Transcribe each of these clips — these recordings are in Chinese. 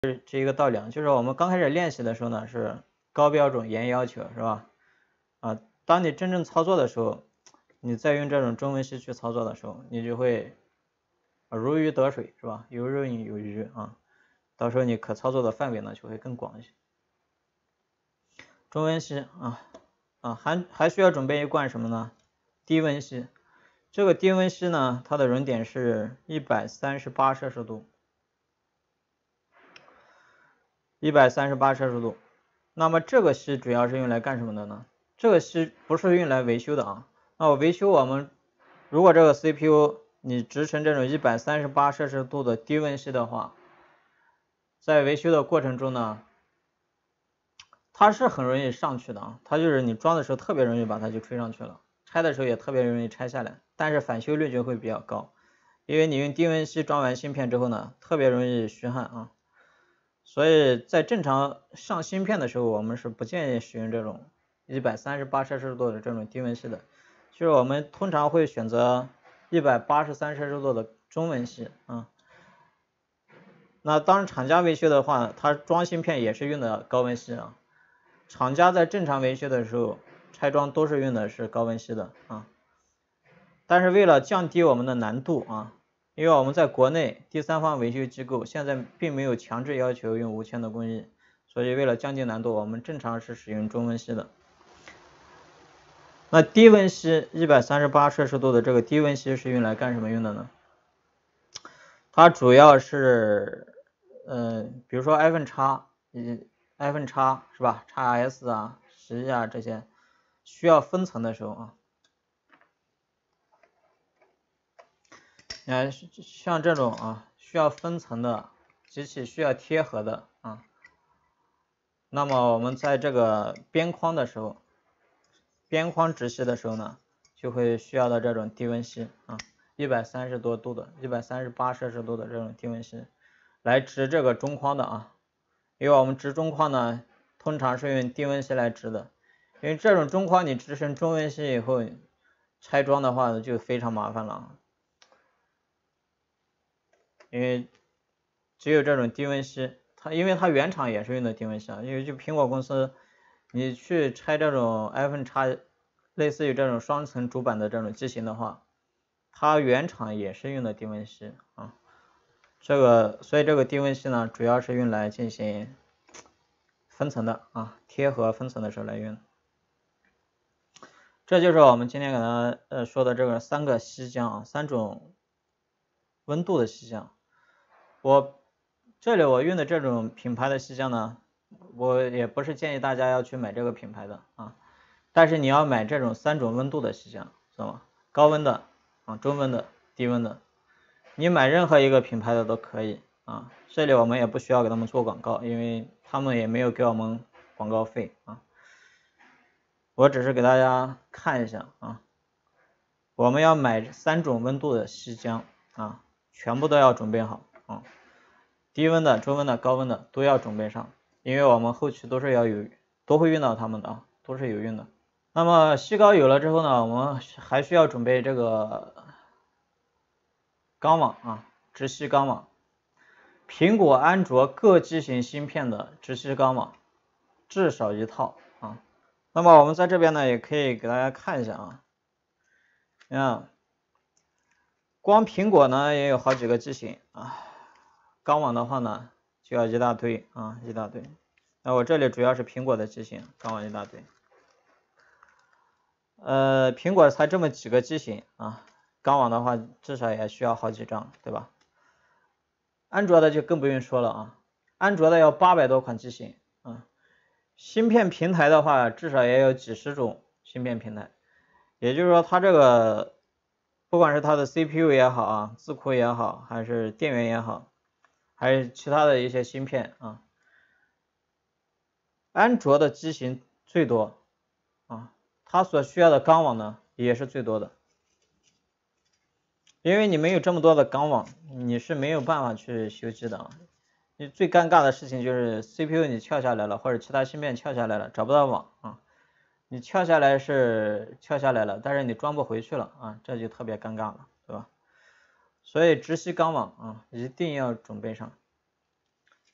这一个道理啊，就是我们刚开始练习的时候呢是高标准严要求，是吧？当你真正操作的时候，你再用这种中文系去操作的时候，你就会如鱼得水，是吧？游刃有余啊。到时候你可操作的范围呢就会更广一些。中温系还需要准备一罐什么呢？低温系。这个低温系呢，它的熔点是138摄氏度，138摄氏度。那么这个系主要是用来干什么的呢？这个系不是用来维修的啊。那我维修我们如果这个 CPU 你制成这种138摄氏度的低温系的话，在维修的过程中呢，它是很容易上去的啊。它就是你装的时候特别容易把它就吹上去了，拆的时候也特别容易拆下来，但是返修率就会比较高，因为你用低温系装完芯片之后呢，特别容易虚焊啊。所以在正常上芯片的时候，我们是不建议使用这种138摄氏度的这种低温系的，就是我们通常会选择183摄氏度的中温系啊。那当厂家维修的话，它装芯片也是用的高温系啊。厂家在正常维修的时候，拆装都是用的是高温系的啊。但是为了降低我们的难度啊，因为我们在国内第三方维修机构现在并没有强制要求用无铅的工艺，所以为了降低难度，我们正常是使用中温系的。那低温系138摄氏度的这个低温系是用来干什么用的呢？它主要是比如说 iPhone X、iPhone X 是吧 ？XS 啊、10啊这些需要分层的时候啊，像这种啊需要分层的机器需要贴合的啊，那么我们在这个边框的时候，边框直系的时候呢，就会需要的这种低温系啊，130多度的138摄氏度的这种低温系来直这个中框的啊。因为我们直中框呢，通常是用低温系来直的，因为这种中框你直成中温系以后，拆装的话就非常麻烦了，因为只有这种低温系，因为它原厂也是用的低温系啊，因为就苹果公司，你去拆这种 iPhone X，类似于这种双层主板的这种机型的话，它原厂也是用的低温系啊。所以这个低温系呢，主要是用来进行分层的啊，贴合分层的时候来用。这就是我们今天给大家说的这个3个锡浆啊，3种温度的锡浆。这里我用的这种品牌的锡浆呢，我也不是建议大家要去买这个品牌的啊，但是你要买这种3种温度的锡浆，知道吗？高温的啊，中温的，低温的。你买任何一个品牌的都可以啊，这里我们也不需要给他们做广告，因为他们也没有给我们广告费啊。我只是给大家看一下啊，我们要买3种温度的锡浆啊，全部都要准备好啊，低温的、中温的、高温的都要准备上，因为我们后期都会用到它们的啊，都是有用的。那么锡膏有了之后呢，我们还需要准备这个钢网啊，直吸钢网，苹果、安卓各机型芯片的直吸钢网至少1套啊。那么我们在这边呢，也可以给大家看一下啊，你看，光苹果呢也有好几个机型啊，钢网的话呢就要一大堆啊，一大堆。那我这里主要是苹果的机型，钢网一大堆。苹果才这么几个机型啊，钢网的话至少也需要好几张，对吧？安卓的就更不用说了啊，安卓的要800多款机型啊，芯片平台的话至少也有几十种芯片平台，也就是说它这个不管是它的 CPU 也好啊，字库也好，还是电源也好，还是其他的一些芯片啊，安卓的机型最多啊，它所需要的钢网呢也是最多的，因为你没有这么多的钢网，你是没有办法去修机的啊。你最尴尬的事情就是 CPU 你撬下来了，或者其他芯片撬下来了，找不到网啊。你撬下来是撬下来了，但是你装不回去了啊，这就特别尴尬了，对吧？所以直吸钢网啊一定要准备上。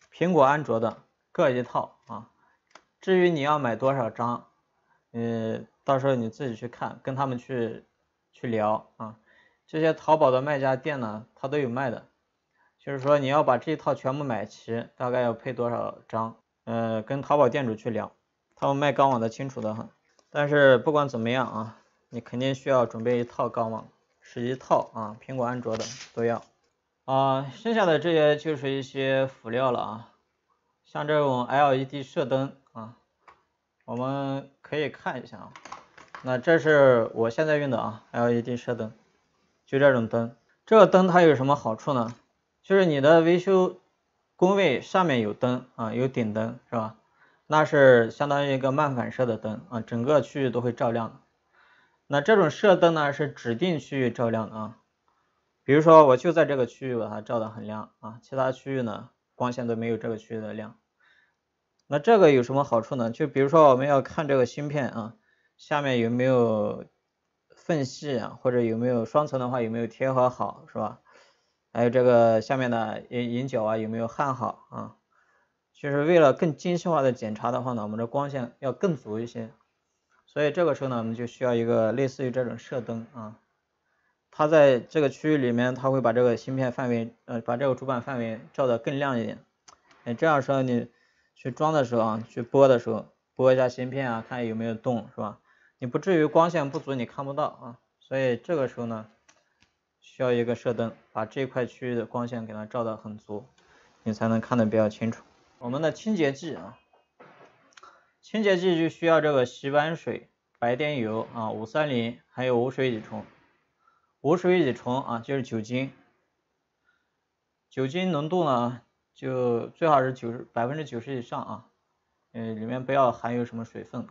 苹果、安卓的各一套啊。至于你要买多少张，到时候你自己去看，跟他们去聊啊。这些淘宝的卖家店呢，它都有卖的，就是说你要把这一套全部买齐，大概要配多少张？跟淘宝店主去聊，他们卖钢网的清楚的很。但是不管怎么样啊，你肯定需要准备一套钢网，是一套啊，苹果、安卓的都要啊。剩下的这些就是一些辅料了啊，像这种 LED 射灯啊，我们可以看一下啊。那这是我现在用的啊 LED 射灯，就这种灯。这个灯它有什么好处呢？就是你的维修工位上面有灯啊，有顶灯是吧？那是相当于一个慢反射的灯啊，整个区域都会照亮的。那这种射灯呢是指定区域照亮的啊，比如说我就在这个区域把它照得很亮啊，其他区域呢光线都没有这个区域的亮。那这个有什么好处呢？就比如说我们要看这个芯片啊，下面有没有缝隙啊，或者有没有双层的话有没有贴合好，是吧？还有这个下面的引脚啊有没有焊好啊？就是为了更精细化的检查的话呢，我们的光线要更足一些，所以这个时候呢，我们就需要一个类似于这种射灯啊，它在这个区域里面，它会把这个芯片范围，把这个主板范围照得更亮一点。这样说你去装的时候啊，去拨的时候，拨一下芯片啊，看有没有动，是吧？你不至于光线不足你看不到啊，所以这个时候呢，需要一个射灯，把这块区域的光线给它照得很足，你才能看得比较清楚。我们的清洁剂啊，清洁剂就需要这个洗碗水、白碘油啊、530，还有无水乙醇。无水乙醇啊就是酒精，酒精浓度呢就最好是90%以上啊，里面不要含有什么水分。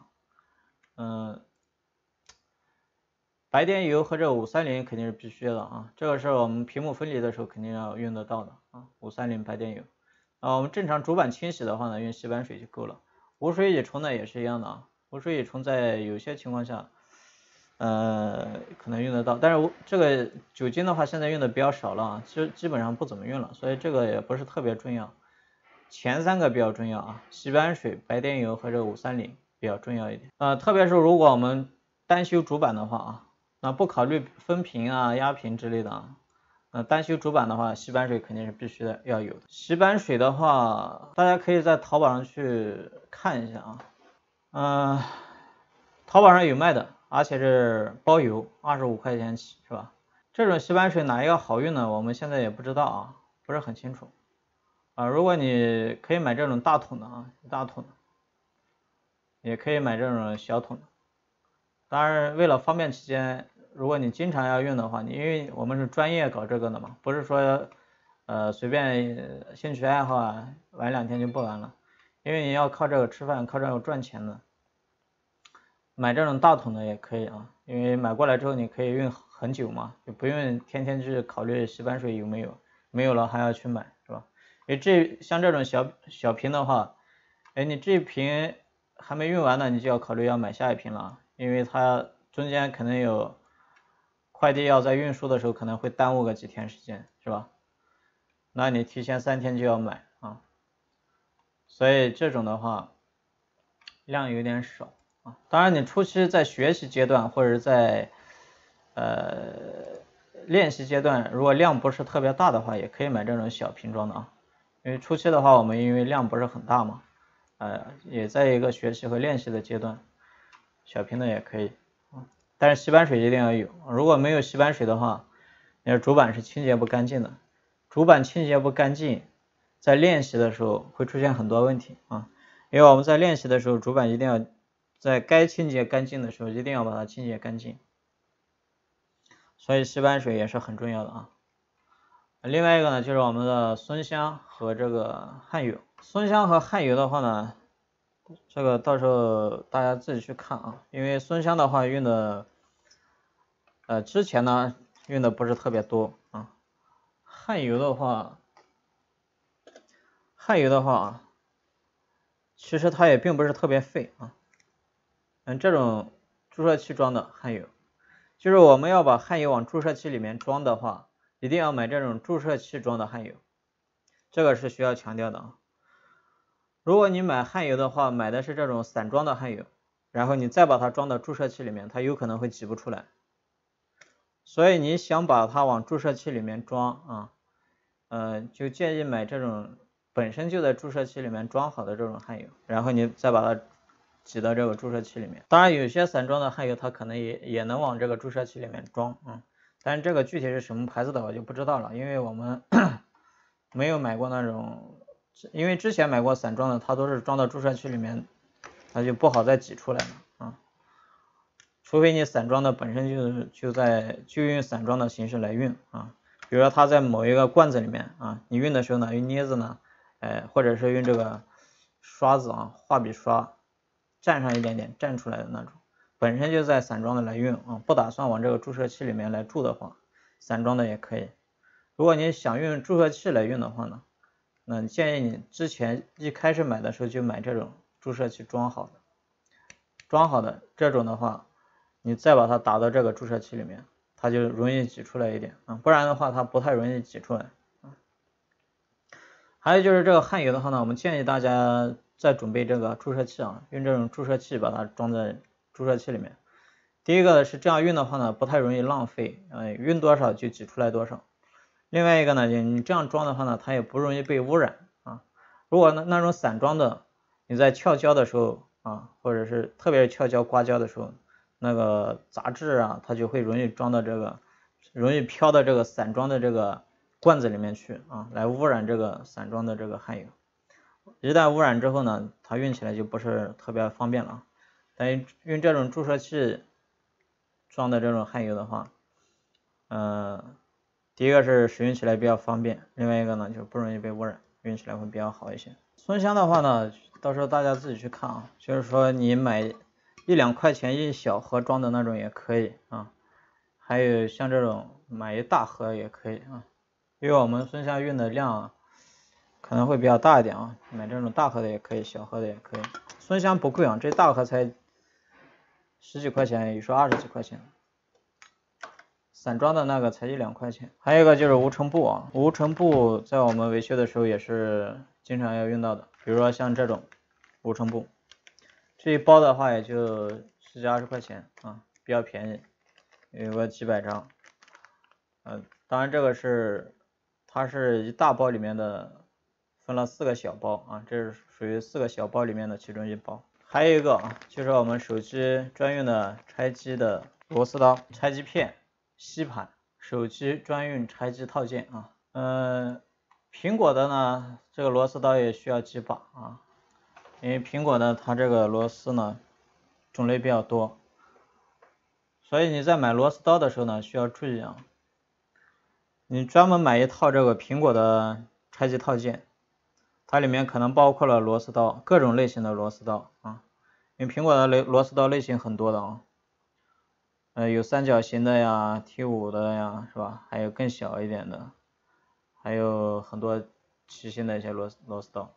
白碘油和这530肯定是必须的啊，这个是我们屏幕分离的时候肯定要用得到的啊，530白碘油。我们正常主板清洗的话呢，用洗碗水就够了。无水乙醇呢也是一样的啊，无水乙醇在有些情况下，可能用得到，但是这个酒精的话现在用的比较少了啊，基本上不怎么用了，所以这个也不是特别重要。前3个比较重要啊，洗碗水、白碘油和这个530比较重要一点。特别是如果我们单修主板的话啊，那不考虑分屏啊、压屏之类的啊，单修主板的话，洗板水肯定是必须的要有的。洗板水的话，大家可以在淘宝上去看一下啊，淘宝上有卖的，而且是包邮，25块钱起，是吧？这种洗板水哪一个好用呢？我们现在也不知道啊，不是很清楚啊。如果你可以买这种大桶的啊，大桶的，也可以买这种小桶的。当然，为了方便起见，如果你经常要用的话，因为我们是专业搞这个的嘛，不是说随便兴趣爱好啊，玩2天就不玩了，因为你要靠这个吃饭，靠这个赚钱的。买这种大桶的也可以啊，因为买过来之后你可以用很久嘛，就不用天天去考虑洗板水有没有，没有了还要去买，是吧？因为像这种小瓶的话，你这一瓶还没用完呢，你就要考虑要买下一瓶了，因为它中间可能有快递要在运输的时候可能会耽误个几天时间，是吧？那你提前3天就要买啊，所以这种的话量有点少。当然，你初期在学习阶段或者在练习阶段，如果量不是特别大的话，也可以买这种小瓶装的啊。因为初期的话，我们因为量不是很大嘛，也在一个学习和练习的阶段，小瓶的也可以。但是洗板水一定要有，如果没有洗板水的话，你的主板是清洁不干净的。主板清洁不干净，在练习的时候会出现很多问题啊。因为我们在练习的时候，主板一定要在该清洁干净的时候，一定要把它清洁干净，所以洗板水也是很重要的啊。另外一个呢，就是我们的松香和这个焊油。松香和焊油的话呢，这个到时候大家自己去看啊，因为松香的话用的，之前呢用的不是特别多啊。焊油的话其实它也并不是特别费啊。这种注射器装的焊油，就是我们要把焊油往注射器里面装的话，一定要买这种注射器装的焊油，这个是需要强调的啊。 如果你买焊油的话，买的是这种散装的焊油，然后你再把它装到注射器里面，它有可能会挤不出来。所以你想把它往注射器里面装啊，就建议买这种本身就在注射器里面装好的这种焊油，然后你再把它挤到这个注射器里面。当然，有些散装的焊油它可能也能往这个注射器里面装，但是这个具体是什么牌子的我就不知道了，因为我们没有买过那种，因为之前买过散装的，它都是装到注射器里面，它就不好再挤出来了啊。除非你散装的本身就用散装的形式来运啊，比如说它在某一个罐子里面啊，你运的时候呢，用镊子呢，或者是用这个刷子啊，画笔刷蘸上一点点蘸出来的那种，本身就在散装的来运啊，不打算往这个注射器里面来注的话，散装的也可以。如果你想用注射器来运的话呢，那建议你之前一开始买的时候就买这种注射器装好的这种的话，你再把它打到这个注射器里面，它就容易挤出来一点啊，不然的话它不太容易挤出来啊。还有就是这个焊油的话呢，我们建议大家再准备这个注射器啊，用这种注射器把它装在注射器里面。第一个是这样运的话呢，不太容易浪费，运多少就挤出来多少。另外一个呢，你这样装的话呢，它也不容易被污染啊。如果那种散装的，你在翘胶的时候啊，或者是特别是翘胶刮胶的时候，那个杂质啊，它就会容易飘到这个散装的这个罐子里面去啊，来污染这个散装的这个焊油。一旦污染之后呢，它运起来就不是特别方便了。但用这种注射器装的这种焊油的话，第一个是使用起来比较方便，另外一个呢就不容易被污染，用起来会比较好一些。松香的话呢，到时候大家自己去看啊，就是说你买1-2块钱一小盒装的那种也可以啊，还有像这种买一大盒也可以啊，因为我们松香运的量可能会比较大一点啊，买这种大盒的也可以，小盒的也可以。松香不贵啊，这大盒才10几块钱，有时候20几块钱。散装的那个才1-2块钱。还有一个就是无尘布啊，无尘布在我们维修的时候也是经常要用到的，比如说像这种无尘布，这一包的话也就10几20块钱啊，比较便宜，有个几百张。当然这个它是一大包里面的分了4个小包啊，这是属于4个小包里面的其中一包。还有一个啊，就是我们手机专用的拆机的螺丝刀、拆机片、吸盘，手机专用拆机套件啊。苹果的呢，这个螺丝刀也需要几把啊，因为苹果的它这个螺丝呢种类比较多，所以你在买螺丝刀的时候呢需要注意啊，你专门买一套这个苹果的拆机套件，它里面可能包括了螺丝刀，各种类型的螺丝刀啊，因为苹果的螺丝刀类型很多的啊，有三角形的呀、T5的呀，是吧？还有更小一点的，还有很多奇形的一些螺丝刀。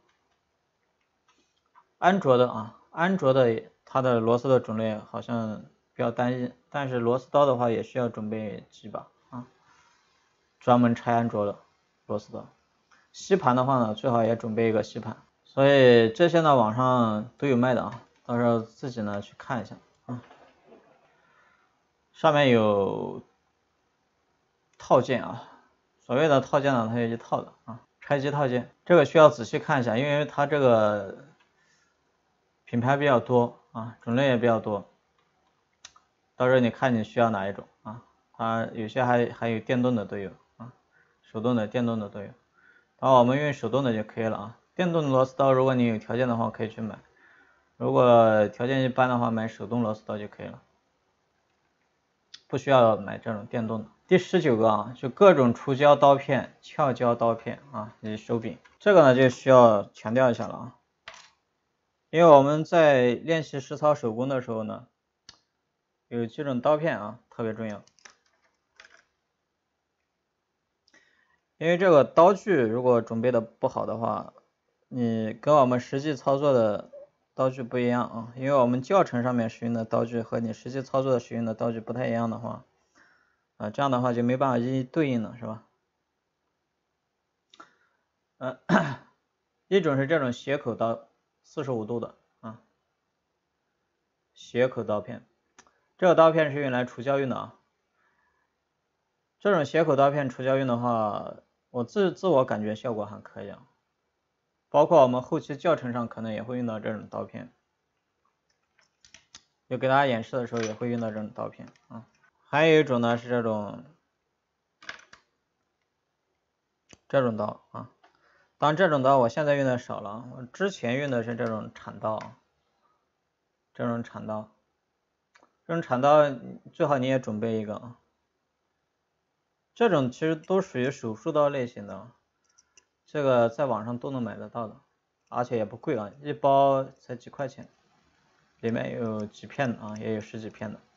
安卓的它的螺丝的种类好像比较单一，但是螺丝刀的话也需要准备几把啊，专门拆安卓的螺丝刀。吸盘的话呢，最好也准备一个吸盘。所以这些呢，网上都有卖的啊，到时候自己呢去看一下啊。上面有套件啊，所谓的套件呢，它有一套的啊，拆机套件，这个需要仔细看一下，因为它这个品牌比较多啊，种类也比较多，到时候你看你需要哪一种啊，它有些还有电动的都有啊，手动的、电动的都有，然后我们用手动的就可以了啊。电动的螺丝刀，如果你有条件的话，可以去买；如果条件一般的话，买手动螺丝刀就可以了。不需要买这种电动的。第19个啊，就各种除胶刀片、翘胶刀片啊以及手柄，这个呢就需要强调一下了啊，因为我们在练习实操手工的时候呢，有几种刀片啊特别重要，因为这个刀具如果准备的不好的话，你跟我们实际操作的刀具不一样啊，因为我们教程上面使用的刀具和你实际操作使用的刀具不太一样的话，这样的话就没办法一一对应了，是吧？一种是这种斜口刀 45度的啊，斜口刀片。这个刀片是用来除胶用的啊。这种斜口刀片除胶用的话，我自我感觉效果还可以啊。包括我们后期教程上可能也会用到这种刀片，就给大家演示的时候也会用到这种刀片啊。还有一种呢是这种刀啊，当然这种刀我现在用的少了，我之前用的是这种铲刀，这种铲刀最好你也准备一个啊。这种其实都属于手术刀类型的，这个在网上都能买得到的，而且也不贵啊，一包才几块钱，里面有几片的啊，也有十几片的。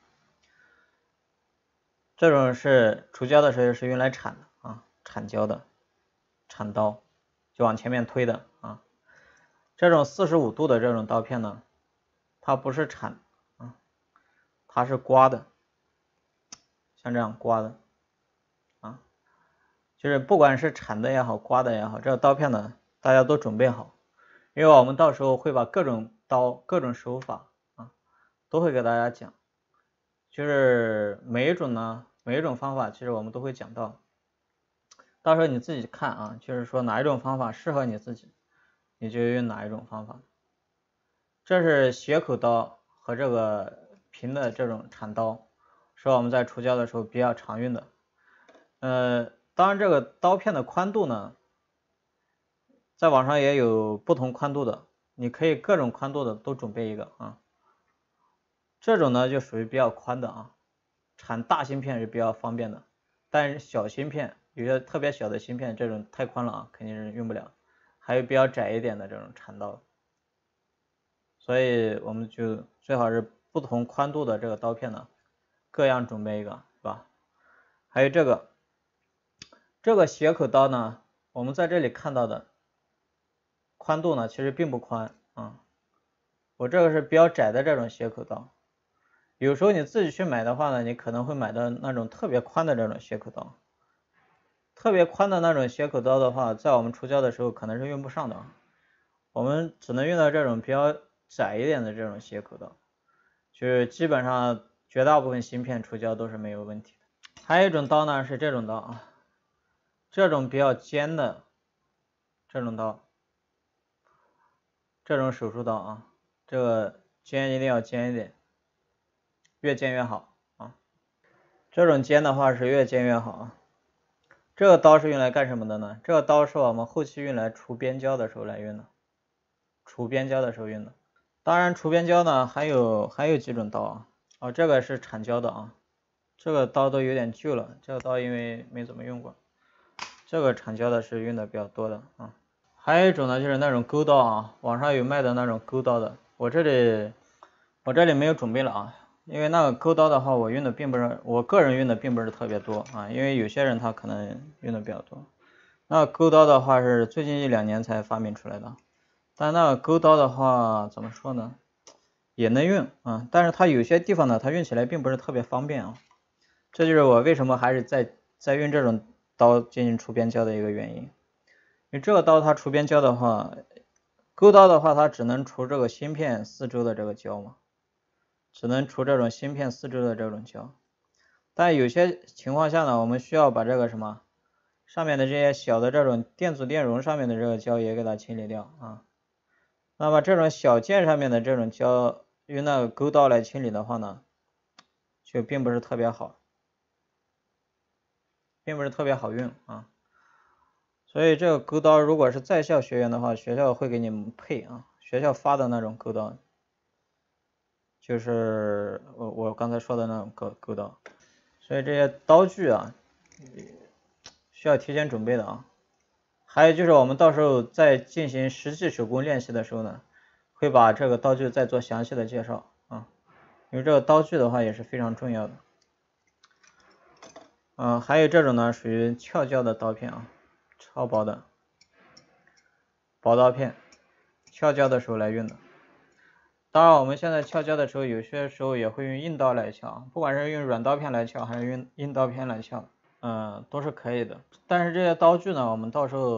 这种是除胶的时候是用来铲的啊，铲胶的，铲刀就往前面推的啊。这种45度的这种刀片呢，它不是铲啊，它是刮的，像这样刮的啊，就是不管是铲的也好，刮的也好，这个刀片呢大家都准备好，因为我们到时候会把各种刀、各种手法啊都会给大家讲，就是每一种方法其实我们都会讲到，到时候你自己看啊，就是说哪一种方法适合你自己，你就用哪一种方法。这是斜口刀和这个平的这种铲刀，是我们在除胶的时候比较常用的。当然这个刀片的宽度呢，在网上也有不同宽度的，你可以各种宽度的都准备一个啊。这种呢就属于比较宽的啊，铲大芯片是比较方便的，但是小芯片有些特别小的芯片，这种太宽了啊，肯定是用不了。还有比较窄一点的这种铲刀，所以我们就最好是不同宽度的这个刀片呢，各样准备一个，是吧？还有这个斜口刀呢，我们在这里看到的宽度呢，其实并不宽啊。我这个是比较窄的这种斜口刀，有时候你自己去买的话呢，你可能会买到那种特别宽的这种斜口刀。特别宽的那种斜口刀的话，在我们除胶的时候可能是用不上的，我们只能用到这种比较窄一点的这种斜口刀，就是基本上绝大部分芯片除胶都是没有问题的。还有一种刀呢是这种刀啊，这种比较尖的这种刀，这种手术刀啊，这个尖一定要尖一点，越尖越好啊。这种尖的话是越尖越好啊。这个刀是用来干什么的呢？这个刀是我们后期用来除边胶的时候来用的，除边胶的时候用的。当然除边胶呢还有几种刀啊，哦这个是铲胶的啊，这个刀都有点旧了，这个刀因为没怎么用过，这个铲胶的是用的比较多的啊。还有一种呢就是那种钩刀啊，网上有卖的那种钩刀的，我这里没有准备了啊。因为那个钩刀的话，我个人用的并不是特别多啊，因为有些人他可能用的比较多。那钩刀的话是最近1-2年才发明出来的，但那个钩刀的话怎么说呢，也能用啊，但是它有些地方呢，它用起来并不是特别方便啊。这就是我为什么还是在用这种刀进行除边胶的一个原因。因为这个刀它除边胶的话，钩刀的话它只能除这个芯片四周的这个胶嘛。只能除这种芯片四周的这种胶，但有些情况下呢，我们需要把这个上面的这些小的这种电阻电容上面的这个胶也给它清理掉啊。那么这种小件上面的这种胶用那个钩刀来清理的话呢，就并不是特别好用啊。所以这个钩刀如果是在校学员的话，学校会给你们配啊，学校发的那种钩刀。就是我刚才说的那种钩刀，所以这些刀具啊需要提前准备的啊。还有就是我们到时候在进行实际手工练习的时候呢，会把这个刀具再做详细的介绍啊，因为这个刀具的话也是非常重要的。还有这种呢属于翘胶的刀片啊，超薄的薄刀片，翘胶的时候来用的。当然我们现在翘胶的时候，有些时候也会用硬刀来翘，不管是用软刀片来翘还是用硬刀片来翘，都是可以的。但是这些刀具呢，我们到时候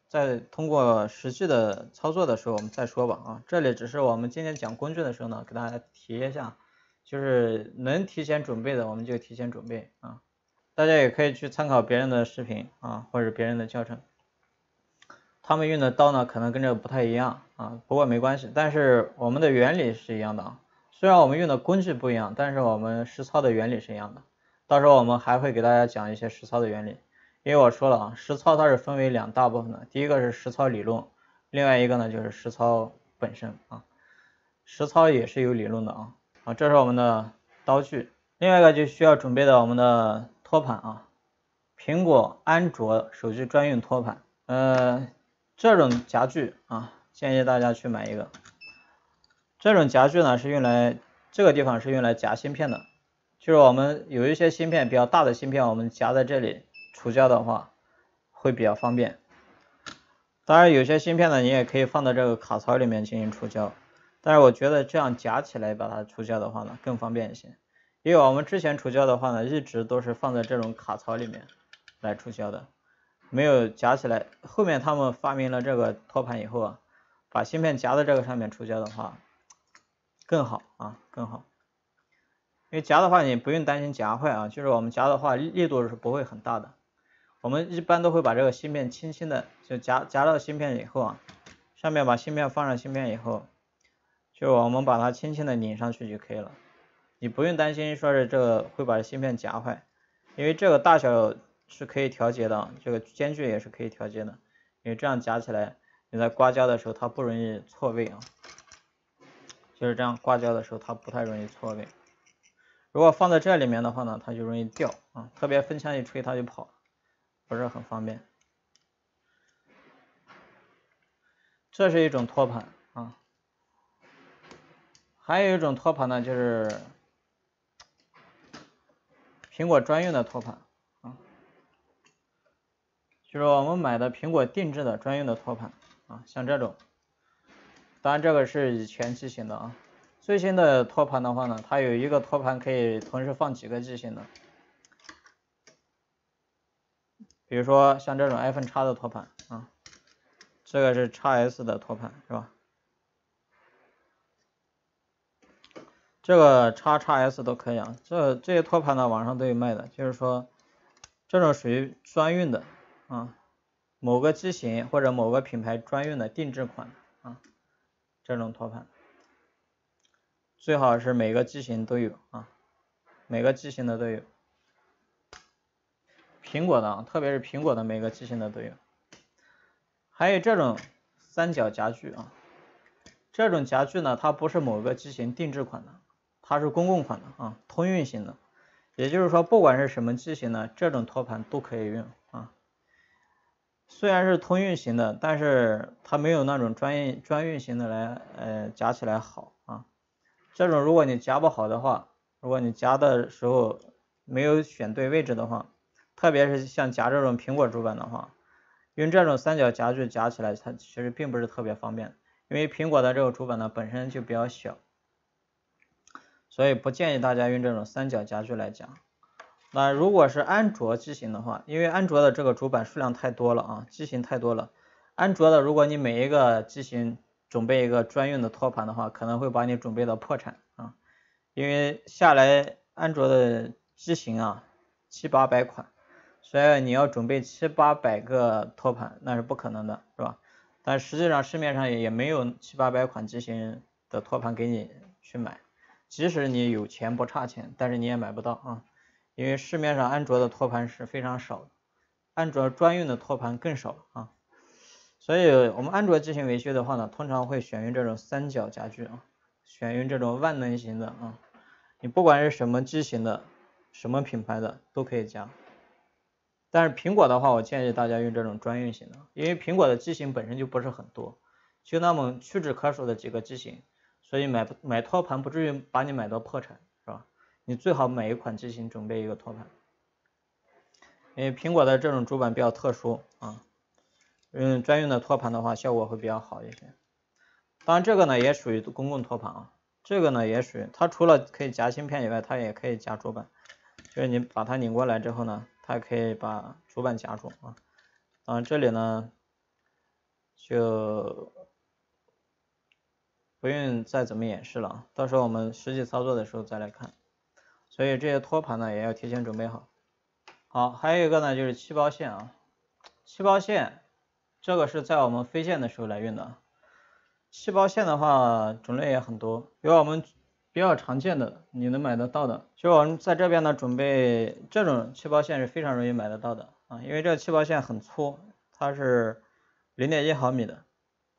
在通过实际的操作的时候我们再说吧啊。这里只是我们今天讲工具的时候呢，给大家提一下，就是能提前准备的我们就提前准备啊。大家也可以去参考别人的视频啊，或者别人的教程，他们用的刀呢可能跟这个不太一样啊，不过没关系，但是我们的原理是一样的啊。虽然我们用的工具不一样，但是我们实操的原理是一样的。到时候我们还会给大家讲一些实操的原理，因为我说了啊，实操它是分为两大部分的，第一个是实操理论，另外一个呢就是实操本身啊。实操也是有理论的啊。好，这是我们的刀具，另外一个就需要准备的我们的托盘啊，苹果、安卓手机专用托盘。这种夹具啊，建议大家去买一个。这种夹具呢是用来，这个地方是用来夹芯片的，就是我们有一些芯片比较大的芯片，我们夹在这里除胶的话会比较方便。当然有些芯片呢，你也可以放到这个卡槽里面进行除胶，但是我觉得这样夹起来把它除胶的话呢更方便一些。因为我们之前除胶的话呢，一直都是放在这种卡槽里面来除胶的。没有夹起来，后面他们发明了这个托盘以后啊，把芯片夹在这个上面除胶的话更好啊，更好。因为夹的话你不用担心夹坏啊，就是我们夹的话力度是不会很大的。我们一般都会把这个芯片轻轻的就夹到芯片以后啊，上面把芯片放上芯片以后，就我们把它轻轻的拧上去就可以了。你不用担心说是这个会把芯片夹坏，因为这个大小是可以调节的，这个间距也是可以调节的，因为这样夹起来，你在刮胶的时候它不容易错位啊，就是这样刮胶的时候它不太容易错位。如果放在这里面的话呢，它就容易掉啊，特别风枪一吹它就跑，不是很方便。这是一种托盘啊，还有一种托盘呢，就是苹果专用的托盘。就是我们买的苹果定制的专用的托盘啊，像这种，当然这个是以前机型的啊。最新的托盘的话呢，它有一个托盘可以同时放几个机型的，比如说像这种 iPhone X 的托盘啊，这个是 XS 的托盘是吧？这个 XS 都可以啊，这些托盘呢网上都有卖的，就是说这种属于专用的啊。某个机型或者某个品牌专用的定制款啊，这种托盘最好是每个机型都有啊，每个机型的都有。苹果的，特别是苹果的每个机型的都有。还有这种三角夹具啊，这种夹具呢，它不是某个机型定制款的，它是公共款的啊，通用型的。也就是说，不管是什么机型呢，这种托盘都可以用啊。虽然是通用型的，但是它没有那种专用型的来夹起来好啊。这种如果你夹不好的话，如果你夹的时候没有选对位置的话，特别是像夹这种苹果主板的话，用这种三角夹具夹起来，它其实并不是特别方便，因为苹果的这个主板呢本身就比较小，所以不建议大家用这种三角夹具来夹。那如果是安卓机型的话，因为安卓的这个主板数量太多了啊，机型太多了，安卓的如果你每一个机型准备一个专用的托盘的话，可能会把你准备到破产啊，因为下来安卓的机型啊700-800款，所以你要准备700-800个托盘那是不可能的，是吧？但实际上市面上也没有700-800款机型的托盘给你去买，即使你有钱不差钱，但是你也买不到啊。因为市面上安卓的托盘是非常少的，安卓专用的托盘更少啊，所以我们安卓机型维修的话呢，通常会选用这种三角夹具啊，选用这种万能型的啊，你不管是什么机型的，什么品牌的都可以夹。但是苹果的话，我建议大家用这种专用型的，因为苹果的机型本身就不是很多，就那么屈指可数的几个机型，所以买托盘不至于把你买到破产，是吧？你最好每一款机型准备一个托盘，因为苹果的这种主板比较特殊啊，专用的托盘的话效果会比较好一些。当然这个呢也属于公共托盘啊，这个呢也属于它除了可以夹芯片以外，它也可以夹主板，就是你把它拧过来之后呢，它可以把主板夹住啊。当然这里呢就不用再怎么演示了，到时候我们实际操作的时候再来看。所以这些托盘呢也要提前准备好。好，还有一个呢就是气包线啊，气包线这个是在我们飞线的时候来用的。气包线的话种类也很多，有我们比较常见的你能买得到的，就我们在这边呢准备这种气包线是非常容易买得到的啊，因为这个气包线很粗，它是0.1毫米的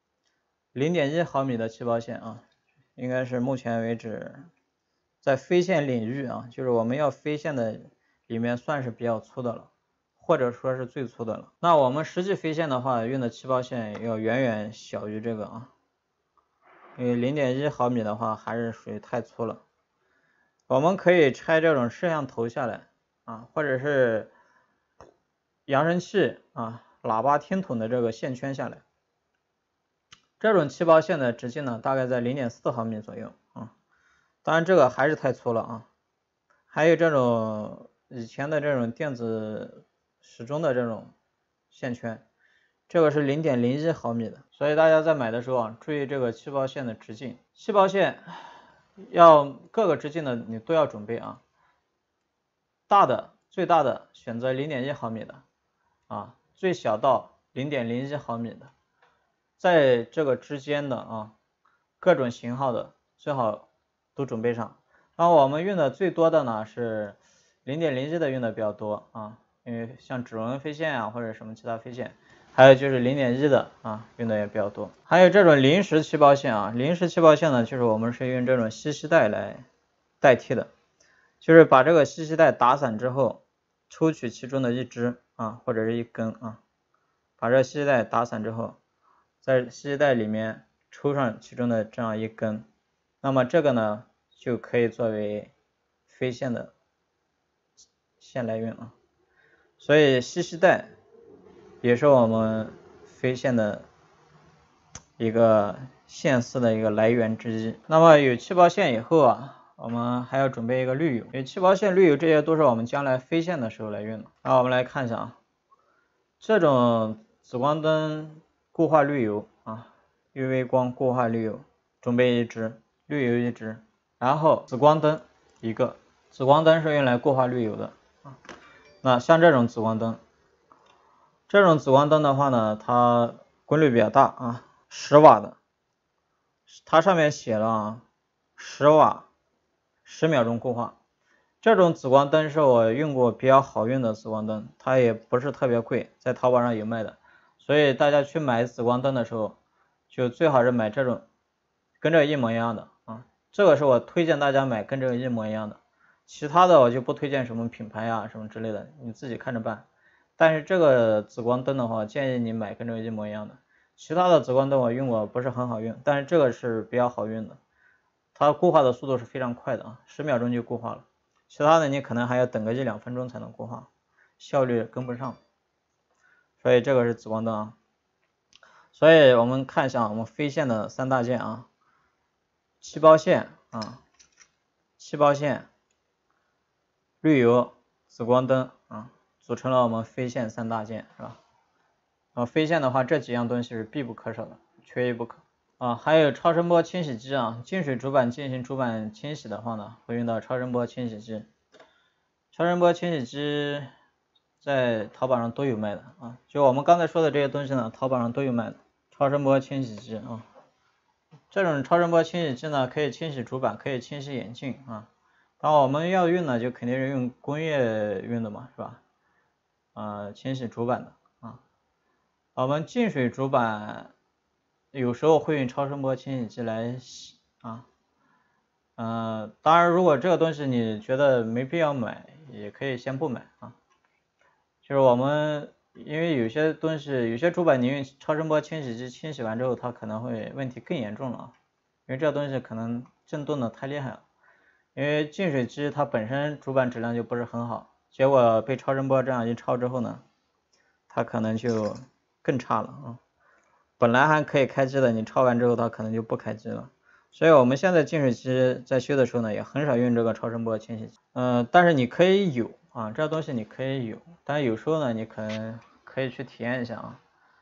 ，0.1毫米的气包线啊，应该是目前为止在飞线领域啊，就是我们要飞线的里面算是比较粗的了，或者说是最粗的了。那我们实际飞线的话，用的气包线要远远小于这个啊，因为0.1毫米的话还是属于太粗了。我们可以拆这种摄像头下来啊，或者是扬声器啊、喇叭听筒的这个线圈下来。这种气包线的直径呢，大概在0.4毫米左右啊。当然这个还是太粗了啊。还有这种以前的这种电子时钟的这种线圈，这个是0.01毫米的。所以大家在买的时候啊，注意这个气包线的直径。气包线要各个直径的你都要准备啊。大的最大的选择0.1毫米的啊，最小到0.01毫米的。在这个之间的啊，各种型号的最好都准备上。然后我们用的最多的呢是0.01的用的比较多啊，因为像指纹飞线啊或者什么其他飞线，还有就是0.1的啊用的也比较多。还有这种临时气包线啊，临时气包线呢就是我们是用这种吸带来代替的，就是把这个吸带打散之后，抽取其中的一支啊或者是一根啊，把这个吸带打散之后。在吸带里面抽上其中的这样一根，那么这个呢就可以作为飞线的线来用啊。所以吸带也是我们飞线的一个线丝的一个来源之一。那么有气包线以后啊，我们还要准备一个滤油。有气包线、滤油这些都是我们将来飞线的时候来用的。那我们来看一下啊，这种紫光灯固化滤油啊，UV 光固化滤油，准备一支，滤油一支，然后紫光灯一个，紫光灯是用来固化滤油的啊。那像这种紫光灯，这种紫光灯的话呢，它功率比较大啊，10瓦的，它上面写了啊，10瓦，10秒钟固化。这种紫光灯是我用过比较好用的紫光灯，它也不是特别贵，在淘宝上有卖的。所以大家去买紫光灯的时候，就最好是买这种跟这个一模一样的啊。这个是我推荐大家买跟这个一模一样的，其他的我就不推荐什么品牌呀什么之类的，你自己看着办。但是这个紫光灯的话，建议你买跟这个一模一样的。其他的紫光灯我用过不是很好用，但是这个是比较好用的，它固化的速度是非常快的啊，10秒钟就固化了。其他的你可能还要等个1-2分钟才能固化，效率跟不上。所以这个是紫光灯啊。所以我们看一下我们飞线的3大件啊，气包线啊，气包线、滤油、紫光灯啊，组成了我们飞线3大件，是吧？飞线的话，这几样东西是必不可少的，缺一不可啊。还有超声波清洗机啊，净水主板进行主板清洗的话呢，会用到超声波清洗机。超声波清洗机在淘宝上都有卖的啊，就我们刚才说的这些东西呢，淘宝上都有卖的。超声波清洗机啊，这种超声波清洗机呢，可以清洗主板，可以清洗眼镜啊。当我们要用呢，就肯定是用工业用的嘛，是吧？清洗主板的啊。我们净水主板有时候会用超声波清洗机来洗啊。当然，如果这个东西你觉得没必要买，也可以先不买啊。就是我们因为有些东西，有些主板你用超声波清洗机清洗完之后，它可能会问题更严重了啊。因为这东西可能震动的太厉害了。因为净水机它本身主板质量就不是很好，结果被超声波这样一超之后呢，它可能就更差了啊。本来还可以开机的，你超完之后它可能就不开机了。所以我们现在净水机在修的时候呢，也很少用这个超声波清洗机。但是你可以有啊，这东西你可以有，但是有时候呢，你可能可以去体验一下啊。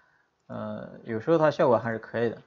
有时候它效果还是可以的，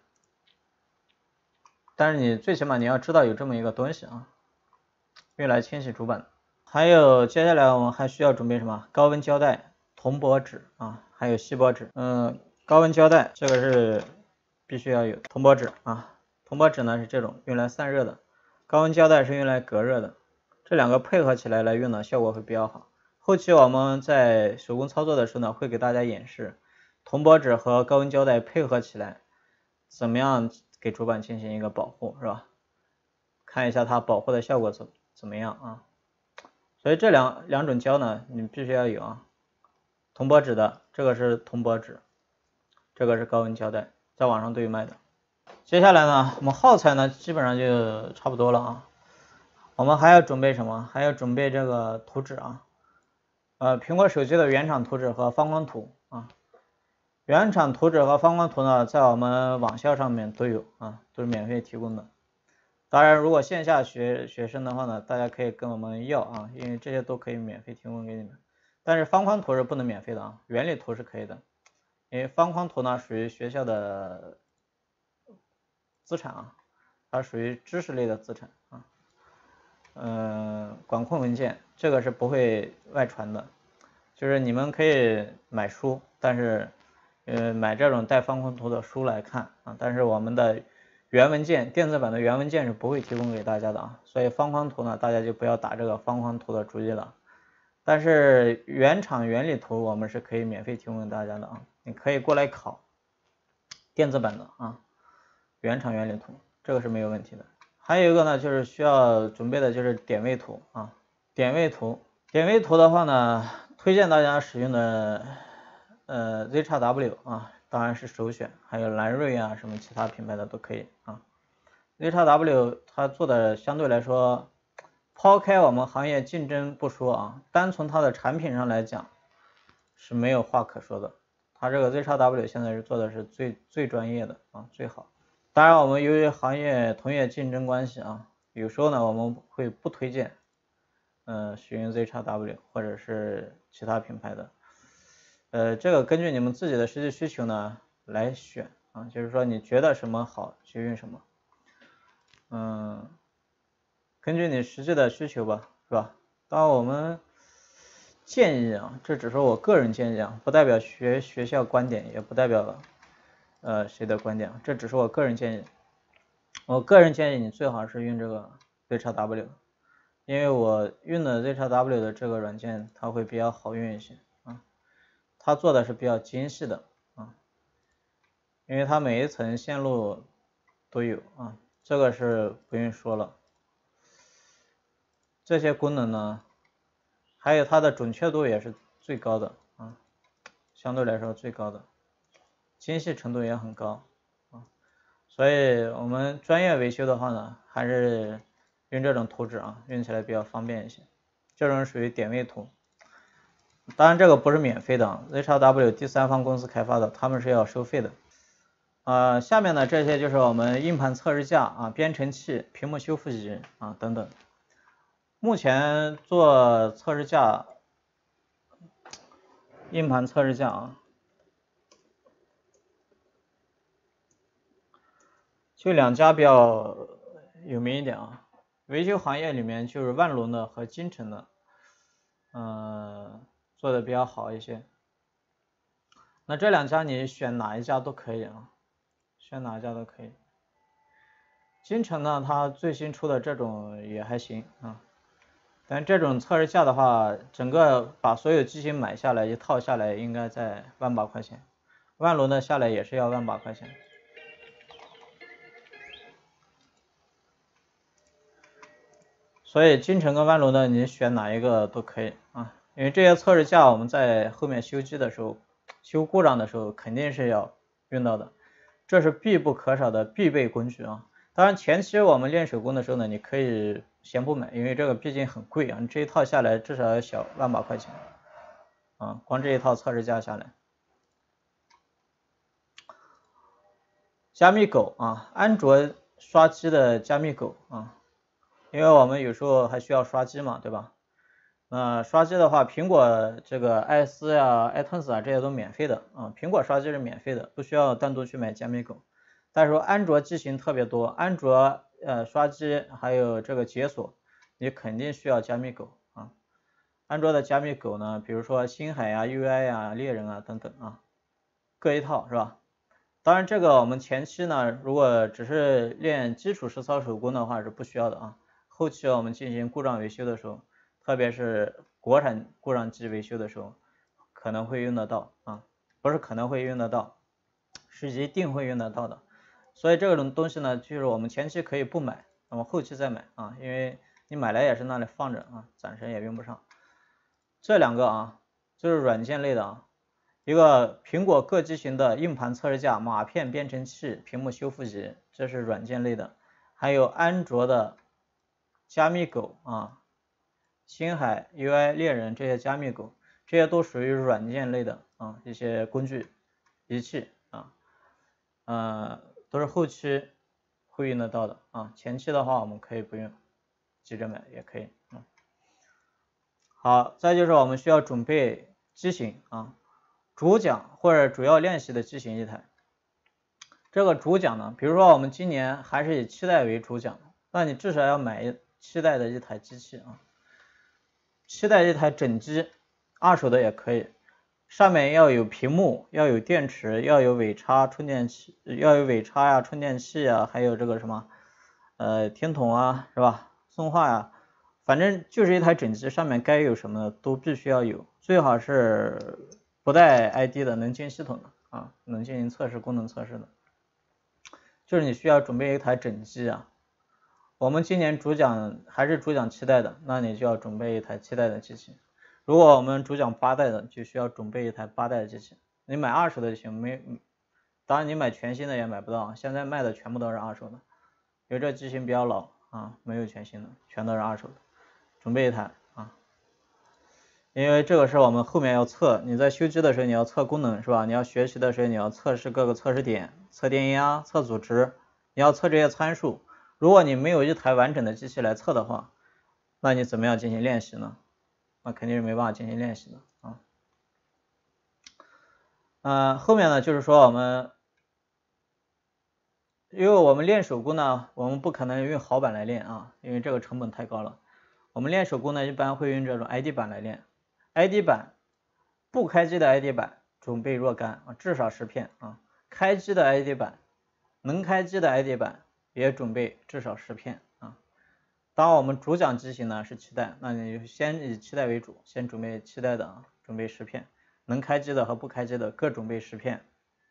但是你最起码你要知道有这么一个东西啊，用来清洗主板。还有接下来我们还需要准备什么？高温胶带、铜箔纸啊，还有锡箔纸。高温胶带这个是必须要有，铜箔纸啊，铜箔纸呢是这种用来散热的，高温胶带是用来隔热的，这两个配合起来来用呢，效果会比较好。后期我们在手工操作的时候呢，会给大家演示铜箔纸和高温胶带配合起来，怎么样给主板进行一个保护，是吧？看一下它保护的效果怎么样啊？所以这两种胶呢，你必须要有啊。铜箔纸的，这个是铜箔纸，这个是高温胶带，在网上都有卖的。接下来呢，我们耗材呢基本上就差不多了啊。我们还要准备什么？还要准备这个图纸啊。苹果手机的原厂图纸和方框图啊。原厂图纸和方框图呢，在我们网校上面都有啊，都是免费提供的。当然，如果线下学生的话呢，大家可以跟我们要啊，因为这些都可以免费提供给你们。但是方框图是不能免费的啊，原理图是可以的，因为方框图呢属于学校的资产啊，它属于知识类的资产啊。管控文件这个是不会外传的，就是你们可以买书，但是买这种带方框图的书来看啊，但是我们的原文件电子版的原文件是不会提供给大家的啊，所以方框图呢大家就不要打这个方框图的主意了。但是原厂原理图我们是可以免费提供给大家的啊，你可以过来考电子版的啊，原厂原理图这个是没有问题的。还有一个呢，就是需要准备的就是点位图啊，点位图的话呢，推荐大家使用的ZXW 啊，当然是首选，还有蓝睿啊什么其他品牌的都可以啊。ZXW 它做的相对来说，抛开我们行业竞争不说啊，单从它的产品上来讲是没有话可说的。它这个 ZXW 现在是做的是最专业的啊，最好。当然我们由于行业同业竞争关系啊，有时候呢我们会不推荐使用 ZXW 或者是其他品牌的。这个根据你们自己的实际需求呢来选啊，就是说你觉得什么好就用什么。根据你实际的需求吧，是吧？当然我们建议啊，这只是我个人建议啊，不代表学校观点，也不代表谁的观点，这只是我个人建议。我个人建议你最好是用这个 ZXW， 因为我用的 ZXW 的这个软件它会比较好用一些啊，它做的是比较精细的啊，因为它每一层线路都有啊，这个是不用说了。这些功能呢，还有它的准确度也是最高的啊，相对来说最高的，精细程度也很高啊，所以我们专业维修的话呢，还是用这种图纸啊，用起来比较方便一些。这种属于点位图，当然这个不是免费的啊 ，ZXW 第三方公司开发的，他们是要收费的。下面呢这些就是我们硬盘测试架啊、编程器、屏幕修复仪啊等等。目前做测试架、硬盘测试架啊，就两家比较有名一点啊。维修行业里面就是万隆的和金城的，做的比较好一些。那这两家你选哪一家都可以啊，选哪一家都可以。金城呢，它最新出的这种也还行啊。但这种测试架的话，整个把所有机型买下来一套下来，应该在18000块钱。万隆的下来也是要18000块钱。所以金城跟万隆的你选哪一个都可以啊，因为这些测试架我们在后面修机的时候、修故障的时候肯定是要用到的，这是必不可少的必备工具啊。当然前期我们练手工的时候呢，你可以先不买，因为这个毕竟很贵啊，你这一套下来至少要小18000块钱啊，光这一套测试架下来。加密狗啊，安卓刷机的加密狗啊，因为我们有时候还需要刷机嘛，对吧？ 刷机的话，苹果这个艾斯呀、iTunes 啊这些都免费的啊，苹果刷机是免费的，不需要单独去买加密狗。但是说安卓机型特别多，安卓刷机还有这个解锁，你肯定需要加密狗啊。安卓的加密狗呢，比如说星海呀、UI 呀、猎人啊等等啊，各一套是吧？当然这个我们前期呢，如果只是练基础实操手工的话是不需要的啊，后期我们进行故障维修的时候，特别是国产故障机维修的时候，可能会用得到啊，不是可能会用得到，是一定会用得到的。所以这种东西呢，就是我们前期可以不买，那么后期再买啊，因为你买来也是那里放着啊，暂时也用不上。这两个啊，就是软件类的啊，一个苹果各机型的硬盘测试架、码片编程器、屏幕修复仪，这是软件类的，还有安卓的加密狗啊。星海、UI、猎人这些加密狗，这些都属于软件类的啊一些工具、仪器啊，都是后期会用得到的啊。前期的话我们可以不用，急着买也可以啊。好，再就是我们需要准备机型啊，主讲或者主要练习的机型一台。这个主讲呢，比如说我们今年还是以7代为主讲，那你至少要买7代的一台机器啊。7代一台整机，二手的也可以，上面要有屏幕，要有电池，要有尾插充电器，要有尾插呀、充电器啊，还有这个什么听筒啊，是吧？送话呀，反正就是一台整机，上面该有什么的都必须要有，最好是不带 ID 的，能进系统的啊，能进行测试、功能测试的，就是你需要准备一台整机啊。我们今年主讲还是主讲7代的，那你就要准备一台7代的机器。如果我们主讲8代的，就需要准备一台8代的机器。你买二手的就行，当然你买全新的也买不到，现在卖的全部都是二手的，因为这机型比较老啊，没有全新的，全都是二手的。准备一台啊，因为这个是我们后面要测，你在修机的时候你要测功能是吧？你要学习的时候你要测试各个测试点，测电压、测阻值，你要测这些参数。如果你没有一台完整的机器来测的话，那你怎么样进行练习呢？那肯定是没办法进行练习的啊。后面呢就是说因为我们练手工呢，我们不可能用好板来练啊，因为这个成本太高了。我们练手工呢，一般会用这种 ID 板来练。ID 板不开机的 ID 板准备若干啊，至少10片啊。开机的 ID 板，能开机的 ID 板也准备至少10片啊。当我们主讲机型呢是7代，那你就先以7代为主，先准备7代的啊，准备10片，能开机的和不开机的各准备10片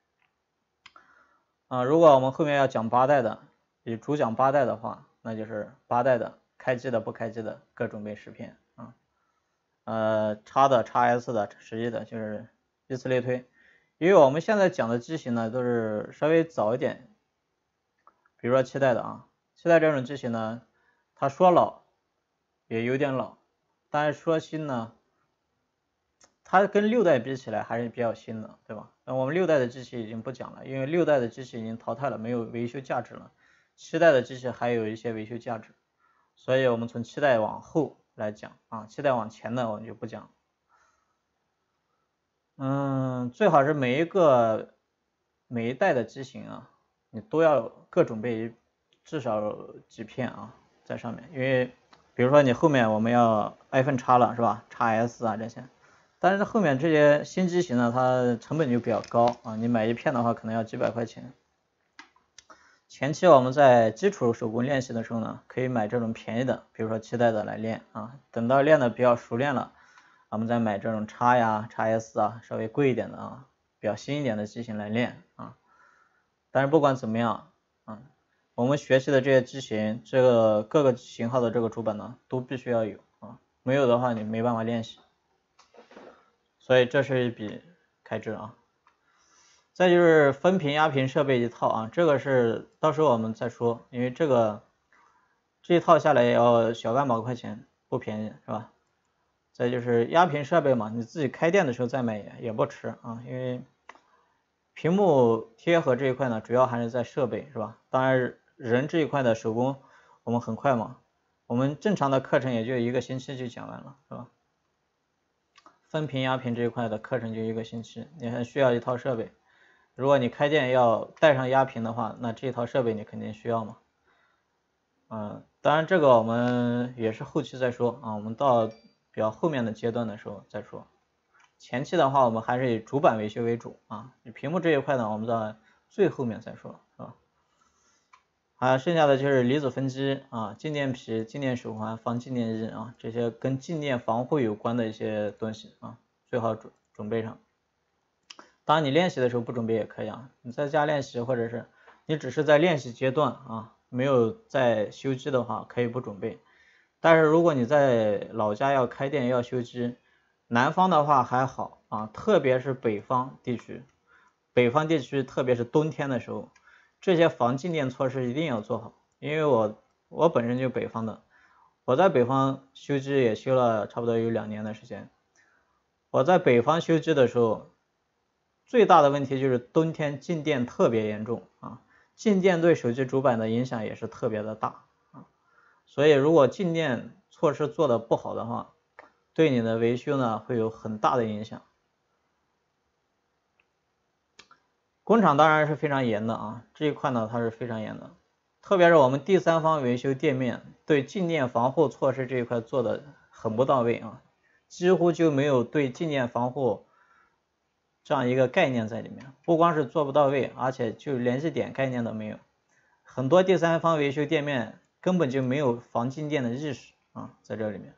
啊。如果我们后面要讲8代的，以主讲8代的话，那就是8代的开机的不开机的各准备10片啊。插的、XS 的、11的，就是以此类推。因为我们现在讲的机型呢都是稍微早一点，比如说7代的啊，7代这种机型呢，它说老也有点老，但是说新呢，它跟6代比起来还是比较新的，对吧？那我们6代的机器已经不讲了，因为6代的机器已经淘汰了，没有维修价值了。7代的机器还有一些维修价值，所以我们从7代往后来讲啊，7代往前的我们就不讲。最好是每一代的机型啊，你都要各准备至少几片啊在上面，因为比如说你后面我们要 iPhone X 了是吧？XS 啊这些，但是后面这些新机型呢，它成本就比较高啊，你买一片的话可能要几百块钱。前期我们在基础手工练习的时候呢，可以买这种便宜的，比如说7代的来练啊，等到练的比较熟练了，我们再买这种X呀、XS 啊，稍微贵一点的啊，比较新一点的机型来练啊。但是不管怎么样啊，我们学习的这些机型，这个各个型号的这个主板呢，都必须要有啊，没有的话你没办法练习。所以这是一笔开支啊。再就是分屏压屏设备一套啊，这个是到时候我们再说，因为这一套下来也要小万把块钱，不便宜是吧？再就是压屏设备嘛，你自己开店的时候再买也不迟啊，因为屏幕贴合这一块呢，主要还是在设备是吧？当然人这一块的手工我们很快嘛，我们正常的课程也就1个星期就讲完了是吧？ 分频压频这一块的课程就1个星期，你还需要一套设备。如果你开店要带上压频的话，那这套设备你肯定需要嘛。当然这个我们也是后期再说啊，我们到比较后面的阶段的时候再说。前期的话，我们还是以主板维修为主啊，屏幕这一块呢，我们到最后面再说，是吧？剩下的就是离子分机啊、静电皮、静电手环、防静电衣啊，这些跟静电防护有关的一些东西啊，最好准备上。当然你练习的时候不准备也可以啊，你在家练习或者是你只是在练习阶段啊，没有在修机的话，可以不准备。但是如果你在老家要开店要修机，南方的话还好啊，特别是北方地区，特别是冬天的时候，这些防静电措施一定要做好。因为我本身就北方的，我在北方修机也修了差不多有2年的时间。我在北方修机的时候，最大的问题就是冬天静电特别严重啊，静电对手机主板的影响也是特别的大啊，所以如果静电措施做的不好的话，对你的维修呢会有很大的影响。工厂当然是非常严的啊，这一块呢它是非常严的，特别是我们第三方维修店面对静电防护措施这一块做的很不到位啊，几乎就没有对静电防护这样一个概念在里面，不光是做不到位，而且就联系点概念都没有，很多第三方维修店面根本就没有防静电的意识啊，在这里面。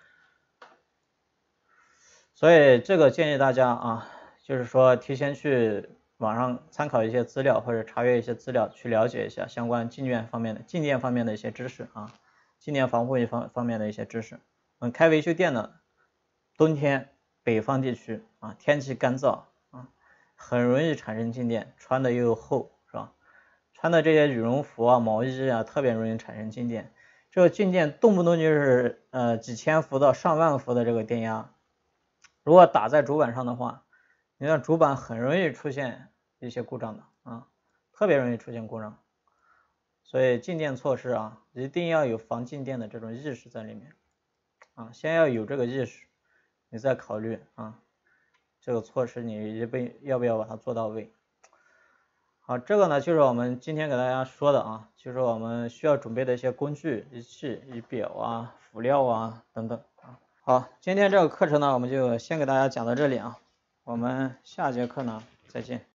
所以这个建议大家啊，就是说提前去网上参考一些资料或者查阅一些资料，去了解一下相关静电方面的一些知识啊，静电防护方面的一些知识。开维修店的冬天北方地区啊，天气干燥啊，很容易产生静电，穿的又厚是吧？穿的这些羽绒服啊、毛衣啊，特别容易产生静电。这个静电动不动就是几千伏到上万伏的这个电压。如果打在主板上的话，你的主板很容易出现一些故障的啊，特别容易出现故障。所以静电措施啊，一定要有防静电的这种意识在里面啊，先要有这个意识，你再考虑啊，这个措施你要不要把它做到位。好，这个呢就是我们今天给大家说的啊，就是我们需要准备的一些工具、仪器、仪表啊、辅料啊等等啊。好，今天这个课程呢，我们就先给大家讲到这里啊，我们下节课呢再见。